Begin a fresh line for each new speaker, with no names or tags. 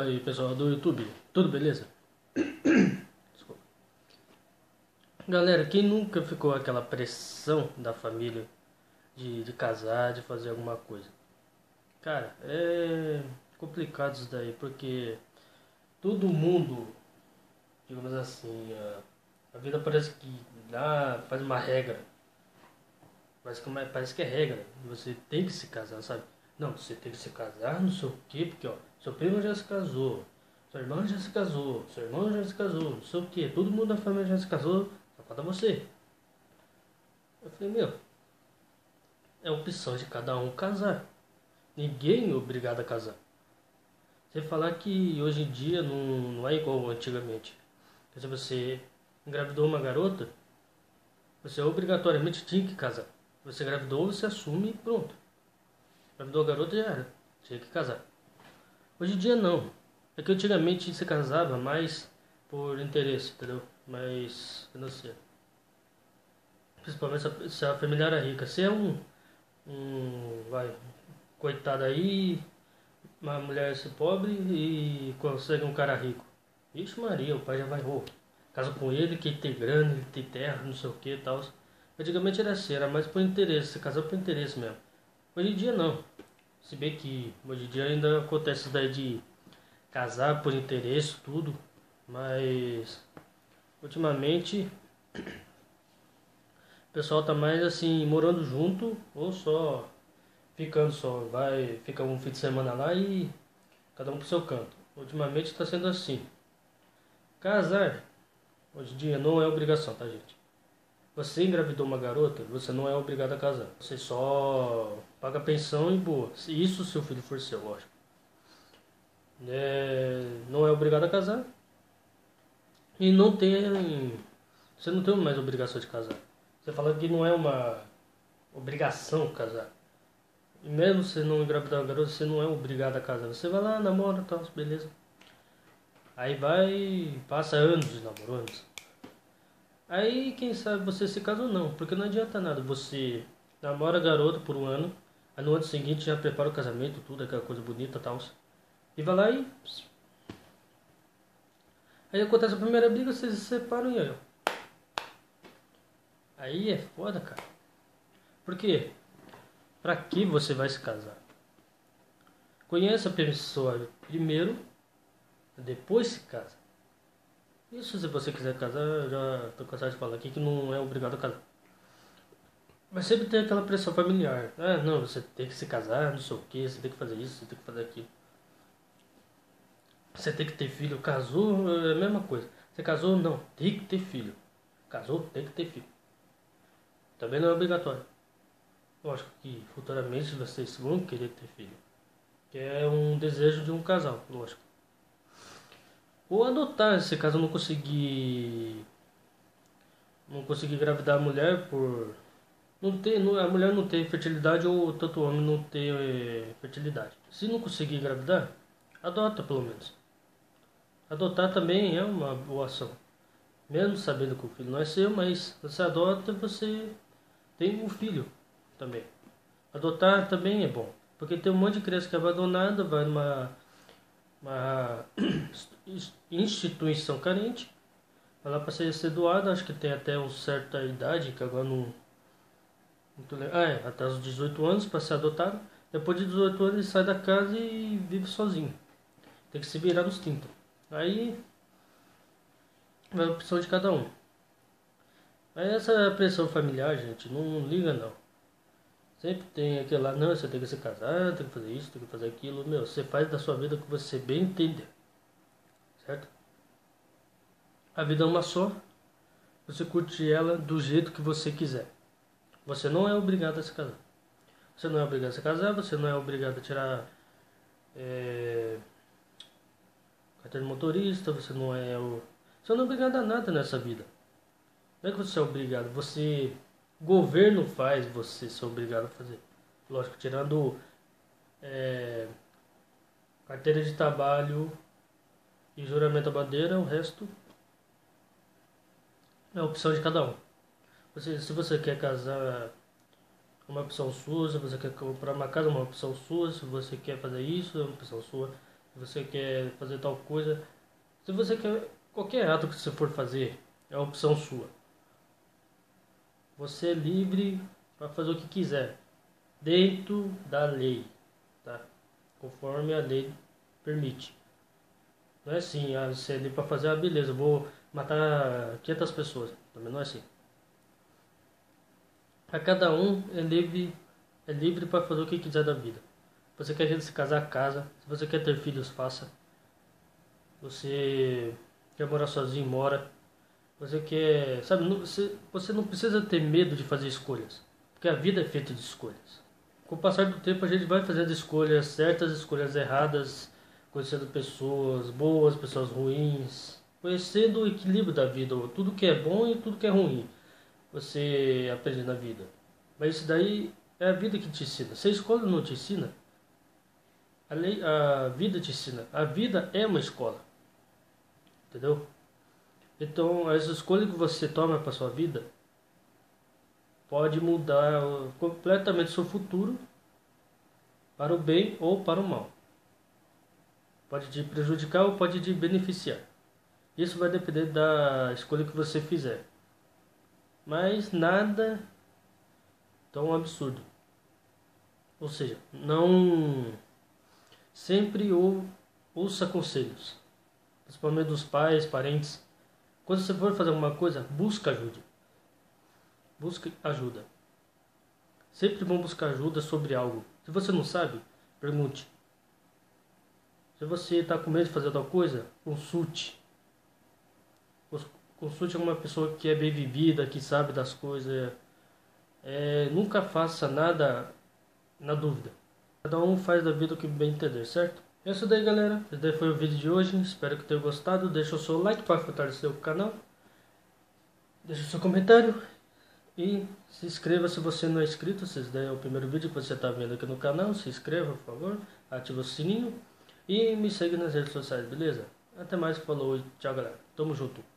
Fala aí, pessoal do YouTube, tudo beleza? Desculpa. Galera, quem nunca ficou aquela pressão da família de casar, de fazer alguma coisa? Cara, é complicado isso daí, porque todo mundo, digamos assim, a vida parece que faz uma regra, parece que é regra, você tem que se casar, sabe? Não, você tem que se casar, não sei o quê, porque ó, seu primo já se casou, sua irmã já se casou, seu irmão já se casou, não sei o quê, todo mundo da família já se casou, só falta você. Eu falei, meu, é opção de cada um casar. Ninguém é obrigado a casar. Você falar que hoje em dia não é igual antigamente. Se você engravidou uma garota, você obrigatoriamente tinha que casar. Você engravidou, você assume e pronto. Engravidou a garota, já era. Tinha que casar. Hoje em dia não. É que antigamente se casava mais por interesse, entendeu? Mais financeiro. Principalmente se a família era rica. Se é vai, coitado aí, uma mulher pobre e consegue um cara rico. Ixi Maria, o pai já vai, casa com ele, que ele tem grana, ele tem terra, não sei o que e tal. Antigamente era assim, era mais por interesse, se casava por interesse mesmo. Hoje em dia não. Se bem que hoje em dia ainda acontece isso daí de casar por interesse, tudo. Mas ultimamente o pessoal tá mais assim, morando junto ou só ficando só. Vai, fica um fim de semana lá e cada um pro seu canto. Ultimamente está sendo assim. Casar, hoje em dia, não é obrigação, tá, gente? Você engravidou uma garota, você não é obrigado a casar. Você só paga pensão e boa. Isso se o filho for seu, lógico. Não é obrigado a casar. E não tem. Você não tem mais obrigação de casar. Você fala que não é uma obrigação casar. E mesmo você não engravidar uma garota, você não é obrigado a casar. Você vai lá, namora e tal, beleza. Aí vai, passa anos de namoro, anos. Aí quem sabe você se casa ou não, porque não adianta nada. Você namora a garota por um ano, aí no ano seguinte já prepara o casamento, tudo, aquela coisa bonita e tal. E vai lá e. Aí acontece a primeira briga, vocês se separam e aí, ó. Aí é foda, cara. Por quê? Pra que você vai se casar? Conheça a pessoa primeiro, depois se casa. Isso se você quiser casar, eu já tô cansado de falar aqui que não é obrigado a casar. Mas sempre tem aquela pressão familiar. Ah, não, você tem que se casar, não sei o que, você tem que fazer isso, você tem que fazer aquilo. Você tem que ter filho. Casou, é a mesma coisa. Você casou, não, tem que ter filho. Casou, tem que ter filho. Também não é obrigatório. Lógico que futuramente vocês vão querer ter filho. Que é um desejo de um casal, lógico. Ou adotar, se caso não conseguir engravidar a mulher por a mulher não ter fertilidade ou tanto o homem não ter fertilidade. Se não conseguir engravidar, adota pelo menos. Adotar também é uma boa ação. Mesmo sabendo que o filho não é seu, mas você adota, você tem um filho também. Adotar também é bom, porque tem um monte de criança que é abandonada, vai numa instituição carente, vai lá para ser doada, acho que tem até uma certa idade, que agora não até os 18 anos para ser adotado. Depois de 18 anos ele sai da casa e vive sozinho. Tem que se virar nos 30. Aí vai a opção de cada um. Aí essa pressão familiar, gente, não liga não. Sempre tem aquele lá, não, você tem que se casar, tem que fazer isso, tem que fazer aquilo. Meu, você faz da sua vida o que você bem entender. Certo? A vida é uma só. Você curte ela do jeito que você quiser. Você não é obrigado a se casar. Você não é obrigado a se casar, você não é obrigado a tirar carteira de motorista, você não é obrigado a nada nessa vida. Não é que você é obrigado, o governo faz você ser obrigado a fazer. Lógico, tirando carteira de trabalho e juramento à bandeira, o resto é a opção de cada um. Se você quer casar, uma opção sua. Se você quer comprar uma casa, uma opção sua. Se você quer fazer isso, é uma opção sua. se você quer fazer tal coisa, se você quer qualquer ato que você for fazer, é a opção sua. Você é livre para fazer o que quiser, dentro da lei, tá? Conforme a lei permite. Não é assim, você é livre para fazer, beleza, eu vou matar 500 pessoas. Também não é assim. A cada um é livre para fazer o que quiser da vida. Se você quer se casar, casa. Se você quer ter filhos, faça. Você quer morar sozinho, mora. Você quer, sabe, você não precisa ter medo de fazer escolhas, porque a vida é feita de escolhas. Com o passar do tempo a gente vai fazendo escolhas certas, escolhas erradas, conhecendo pessoas boas, pessoas ruins, conhecendo o equilíbrio da vida, tudo que é bom e tudo que é ruim. Você aprende na vida. Mas isso daí é a vida que te ensina. Se a escola não te ensina, a vida te ensina. A vida é uma escola. Entendeu? Então, as escolhas que você toma para sua vida pode mudar completamente o seu futuro para o bem ou para o mal. Pode te prejudicar ou pode te beneficiar. Isso vai depender da escolha que você fizer. Mas nada tão absurdo. Ou seja, não sempre ouça conselhos, principalmente dos pais, parentes. Quando você for fazer alguma coisa, busca ajuda. Busque ajuda. Sempre vão buscar ajuda sobre algo. Se você não sabe, pergunte. Se você está com medo de fazer tal coisa, consulte. Consulte uma pessoa que é bem vivida, que sabe das coisas. Nunca faça nada na dúvida. Cada um faz da vida o que bem entender, certo? É isso daí, galera. Esse daí foi o vídeo de hoje. Espero que tenham gostado. Deixa o seu like para fortalecer o canal. Deixa o seu comentário. E se inscreva se você não é inscrito. Se esse daí é o primeiro vídeo que você está vendo aqui no canal. Se inscreva, por favor. Ative o sininho. E me segue nas redes sociais, beleza? Até mais, falou e tchau, galera. Tamo junto.